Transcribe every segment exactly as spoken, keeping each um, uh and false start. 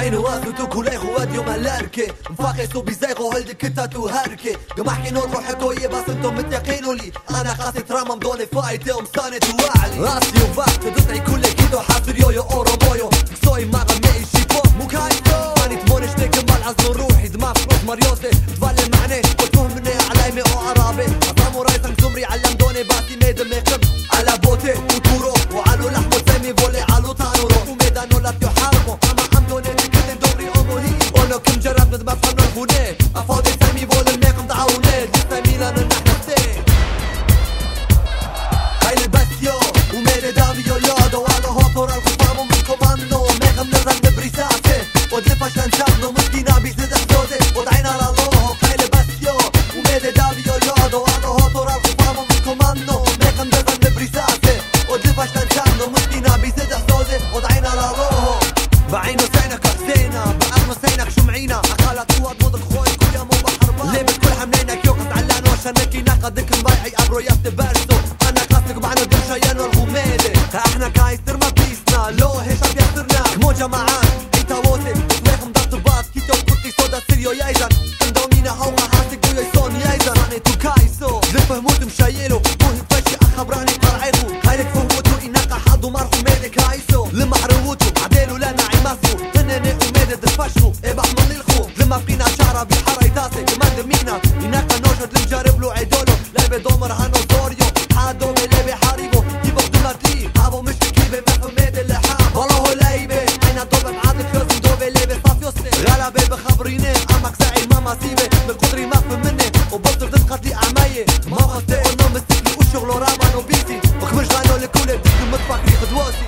Shajnë uazë të kulejhu edhe jo me lërke Mfake su bizejhu hëlldi këta të herke Gëmahki nërë roheko je basën të më të kinuli Ana kasi trama mdone fajte o mstane të wali Asi ju vaktë të të i kule kito hasër jojo oro mojo Kësoj maga me i shipo Mukajto Manit monish të këmbal azno ruhi Dma frot marjose Dvale mane Po të mëne alajme o arabe Ata muraj sa nësumri allam done basi me dhe me këm Ala bote uturo O alu lahmo zemi vole alu tanuro U me da nullat jo harmo Ama amdone të këtë dobri o muhi Ono këm gjerab në dma fanë nërhune A fadi zemi vole me këm ta'une Lista mila në nahnëste Hajli bestjo U me dhe davi jo lodo Alo hotor al kufamo më komando Me këm në dhanë në brisate O dhe pashtan qabno më shkina bizne dhe sote O dajna ralloho Hajli bestjo U me dhe davi jo lodo Alo hotor al kufamo më komando Me këm në dhanë në brisate O dhe pashtan qabno më shkina bizne dhe sote O dajna ralloho بعينو سينك حسينا بأرمو سينك شمعينا أخالة طوات وضك خوي كل يوم وبحربان ليبت كل حملينك يوقف علان وشنكي ناقدك مبايعي أبرو يستبرسو أنا كلاسك بعنا دم شيان والغميلة احنا كايستر ما بيسنا لو هيش عم يسترنا كمو جماعات ايتا ووتك ويخم ضغط بات كيتو كورتي سودا سيريو يايزن اندومينا هوغا هاسك ويا يسون يايزن أنا تو كايسو لفهموت مشايلو موهي فشي أخبراني قرعيبو هايلك فهموتو إناقا حدو مرخو ميدك هايسو لما حروتو عديلو لنا عماسو تنيني وميدة دفشو إبا حمل الخو لما بقينا شعرا بحارة يتاسي كمان دمينا إناقا نوجد لمجارب له عيدولو لعبة دومر هانو زوريو حادو مليبي حاريبو يبقى دمرتي هابو مش تكيبي مفهوم ميدة اللي حاب والله هو لايبي أنا دوبة معادك يوزن دوبة ليبي صافي وصلي غلبي بخبريني عمك زعيم ماما سيبي من قدري مفهم مني وبطل تسقط لي أعماية ما غصتي إنه مستكلي وشغلو رابان وبيسي وخمش غانو لكولي بدك المطبخ لي خدواسي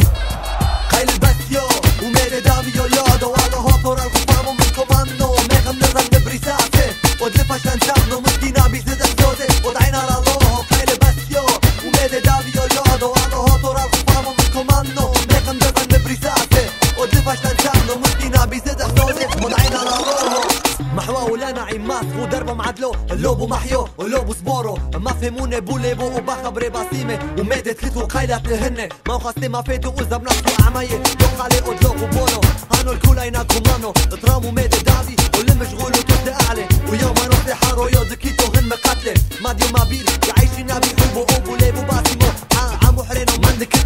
خيل البسيو وميري دافيو لودو والو هوتور الخفامو من كوماندو ميغم نظر نبريساتي ودلفاش لنشاغنو مسكينا بيزنس الزوزي ودعينا رالوهو خيل البسيو وميري دافيو لودو والو هوتور الخفامو من كوماندو ميغم نظر نبريساتي ودلفاش لنشاغنو مسكينا بيزنس الزوزي ودعينا رالوهو محواه ولنا عماس ودربه معدلو اللوبو محيو واللوبو سبورو ما فهموني بوليبو وبخبري باسيمي وميدي تلتو قايلات لهن ما خاصتي ما فيتو وزا بنفسو عماية دوق علي ودلوق وبونو هانو الكولاينا كومانو ترامو ميدي دافي واللي مشغول وتبدي اعلي ويوم ما نوصي حارو يودكيتو هن مقاتلي ما ديو ما بير يعيشي نابي حبو او بوليبو باسيمو عامو حرينو مندك